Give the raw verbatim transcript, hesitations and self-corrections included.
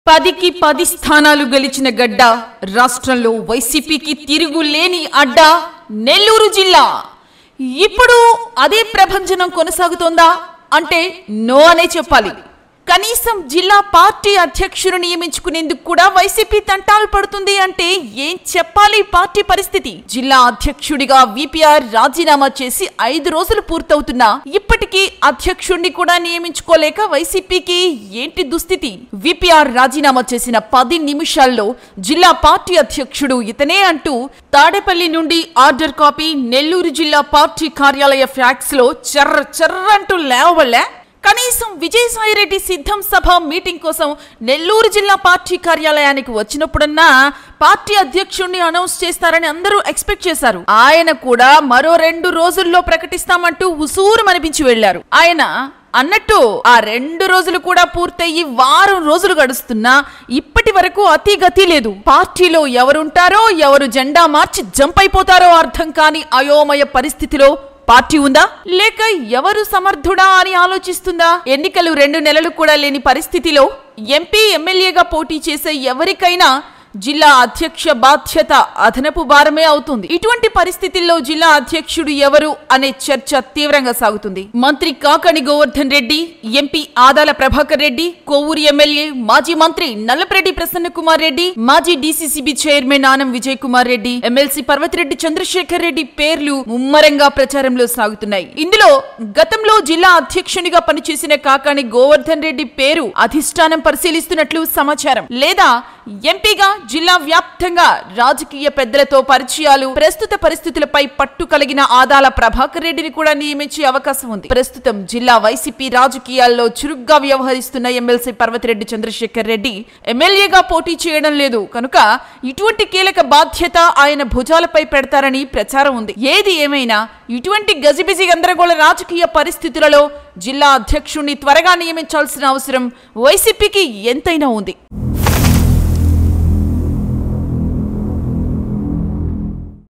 పదికి పది స్థానాలు గెలిచిన గడ్డ రాష్ట్రంలో వైసీపీకి తిరుగులేని అడ్డ నెల్లూరు జిల్లా. ఇప్పుడు అదే ప్రభంజనం కొనసాగుతోందా అంటే నో అనే చెప్పాలి. కనీసం జిల్లా పార్టీ అధ్యక్షుడు నియమించుకునేందుకు కూడా వైసీపీ తంటాలు పడుతుంది అంటే ఏం చెప్పాలి పార్టీ పరిస్థితి. జిల్లా అధ్యక్షుడిగా విపిఆర్ రాజీనామా చేసి ఐదు రోజులు పూర్తవుతున్నా ఇప్పటికీ అధ్యక్షుడిని కూడా నియమించుకోలేక వైసీపీకి ఏంటి దుస్థితి. విపిఆర్ రాజీనామా చేసిన పది నిమిషాల్లో జిల్లా పార్టీ అధ్యక్షుడు ఇతనే అంటూ తాడేపల్లి నుండి ఆర్డర్ కాపీ నెల్లూరు జిల్లా పార్టీ కార్యాలయ ఫ్యాక్స్ లో చర్ర చర్రంటూ లేవబడలే. కనీసం విజయసాయిరెడ్డి సిద్ధం సభ మీటింగ్ కోసం నెల్లూరు జిల్లా పార్టీ కార్యాలయానికి వచ్చినప్పుడన్నా పార్టీ అధ్యక్షుడిని అనౌన్స్ చేస్తారని అందరూ ఎక్స్పెక్ట్ చేశారు. ఆయన కూడా మరో రెండు రోజుల్లో ప్రకటిస్తామంటూ ఉసూరు మనిపించి వెళ్లారు. ఆయన అన్నట్టు ఆ రెండు రోజులు కూడా పూర్తయ్యి వారం రోజులు గడుస్తున్నా ఇప్పటి వరకు అతి గతి లేదు. పార్టీలో ఎవరుంటారో ఎవరు జెండా మార్చి జంప్ అయిపోతారో అర్థం కాని అయోమయ పరిస్థితిలో పార్టీ ఉందా లేక ఎవరు సమర్థుడా అని ఆలోచిస్తుందా? ఎన్నికలు రెండు నెలలు కూడా లేని పరిస్థితిలో ఎంపీ ఎమ్మెల్యేగా పోటీ చేసే ఎవరికైనా జిల్లా అధ్యక్ష బాధ్యత అదనపు భారమే అవుతుంది. ఇటువంటి పరిస్థితుల్లో జిల్లా అధ్యక్షుడు ఎవరు అనే చర్చ తీవ్రంగా సాగుతుంది. మంత్రి కాకాణి గోవర్ధన్ రెడ్డి, ఎంపీ ఆదాల ప్రభాకర్ రెడ్డి, కోవూరు ఎమ్మెల్యే మాజీ మంత్రి నల్లపరెడ్డి ప్రసన్న కుమార్ రెడ్డి, మాజీ DCCB chairman Anam Vijay Kumar Reddy, MLC Parvathireddy Chandrasekhar Reddy పేర్లు ముమ్మరంగా ప్రచారంలో సాగుతున్నాయి. ఇందులో గతంలో జిల్లా అధ్యక్షునిగా పనిచేసిన కాకాణి గోవర్ధన్ రెడ్డి పేరు అధిష్టానం పరిశీలిస్తున్నట్లు సమాచారం. లేదా ఎంపీగా జిల్లా వ్యాప్తంగా రాజకీయ పెద్దలతో పరిచయాలు, ప్రస్తుత పరిస్థితులపై పట్టు కలిగిన ఆదాల ప్రభాకర్ రెడ్డిని కూడా నియమించే అవకాశం ఉంది. ప్రస్తుతం జిల్లా వైసీపీ రాజకీయాల్లో చురుగ్గా వ్యవహరిస్తున్న ఎమ్మెల్సీ పర్వతిరెడ్డి చంద్రశేఖర్ రెడ్డి ఎమ్మెల్యేగా పోటీ చేయడం లేదు కనుక ఇటువంటి కీలక బాధ్యత ఆయన భుజాలపై పెడతారని ప్రచారం ఉంది. ఏది ఏమైనా ఇటువంటి గజిబిజి గందరగోళ రాజకీయ పరిస్థితులలో జిల్లా అధ్యక్షుడిని త్వరగా నియమించాల్సిన అవసరం వైసీపీకి ఎంతైనా ఉంది.